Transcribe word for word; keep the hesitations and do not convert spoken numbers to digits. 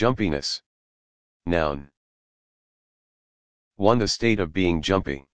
Jumpiness. Noun. one. The state of being jumpy.